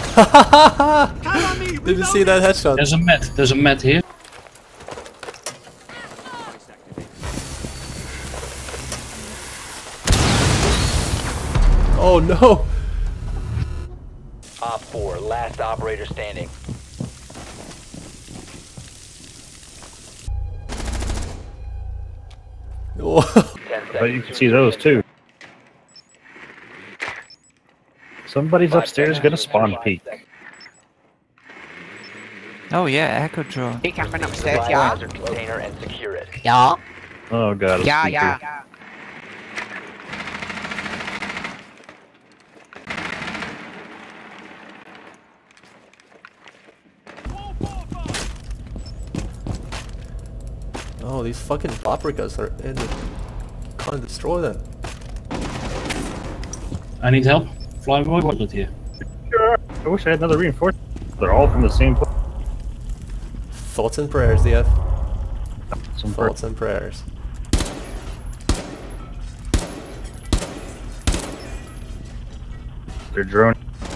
Did you see that headshot? There's a mat here. Oh no! Op 4, last operator standing. Oh. 10 But seconds you can to see those insertion. too. Somebody's 5 upstairs seconds gonna to spawn insertion. peek. Oh yeah, echo drone. Ik heb een upstairs, ja. Biohazard container and secure it. Ja. Oh god. a Ja, speaker. ja. Oh, these fucking paprikas are in it. Can't destroy them. I need help. Flyboy, what's it here? Sure. I wish I had another reinforcement. They're all from the same place. Thoughts and prayers, DF. Some Thoughts and prayers. They're drone.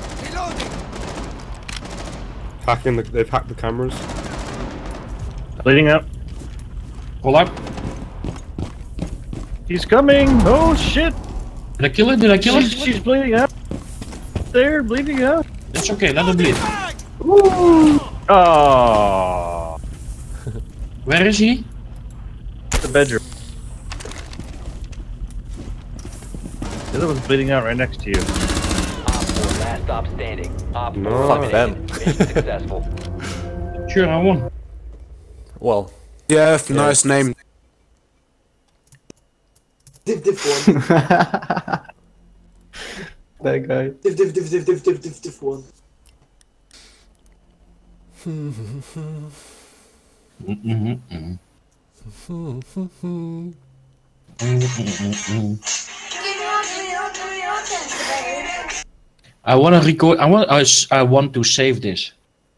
They've hacked the cameras. Bleeding up. Pull up. He's coming! Oh shit! Did I kill it? Did I kill it? She's bleeding out. There, bleeding out. It's okay, let her bleed. Woo! Oh, Where is he? the bedroom. The other one's bleeding out right next to you. Op 4, last stop standing. Op 4 No. Fuck them. eliminated. Mission successful. Sure, I won. Well, Yeah, nice name. Div one. That guy. Div one. I want to record. I want to save this.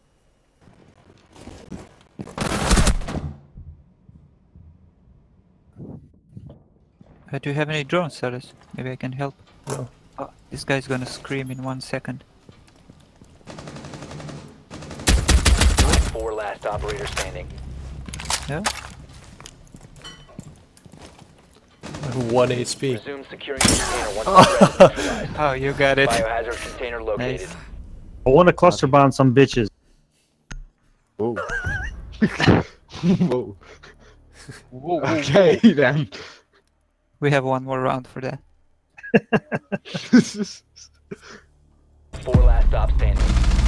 Do you have any drones, Salas? Maybe I can help. no. Oh, this guy's gonna scream in 1 second. Op 4, last operator standing. Yeah? 1 HP. Resume securing the container once the threat is neutralized. Oh, you got it. Biohazard container located. Nice. I want to cluster bomb some bitches. Whoa. Whoa. Okay then. We have one more round for that. 4 last stop standing.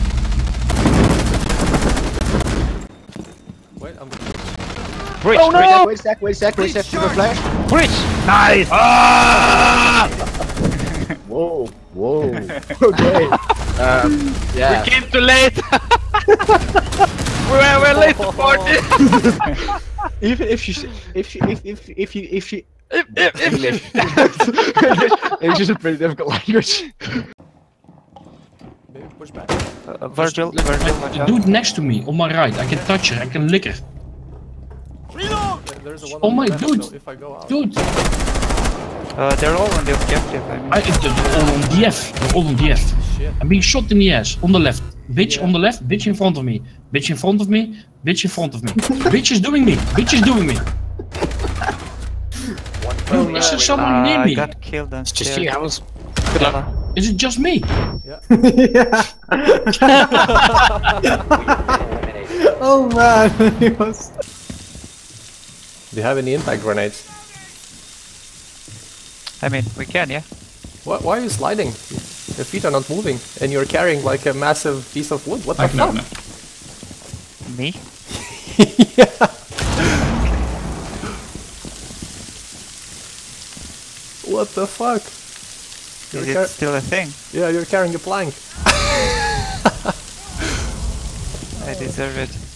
Wait, I'm Breach, Oh, no! Wait a sec, give a flash. Breach! Nice! Whoa, whoa. Okay. Yeah. We came too late! we're late to party! Even if you English. English is a pretty difficult language. maybe push back. Virgil, watch out. Dude next to me, on my right. I can touch her. I can lick her. There's a one Oh on my the left, dude. so if I go out. Dude, They're all on the objective, I mean. they're all on DF. They're all on DF. Shit. I'm being shot in the ass. On the left. Bitch Yeah. on the left. Bitch in front of me. Bitch in front of me. Bitch in front of me. Bitch is doing me. Bitch is doing me. Dude, is there someone near I me? got killed and Just see, I was. Is it just me? Eliminated. Oh man, he was. Do you have any impact grenades? I mean, we can, yeah? Why are you sliding? Your feet are not moving, and you're carrying like a massive piece of wood. What the fuck? Me? Yeah. What the fuck? Is it still a thing? Yeah, you're carrying a plank. I deserve it.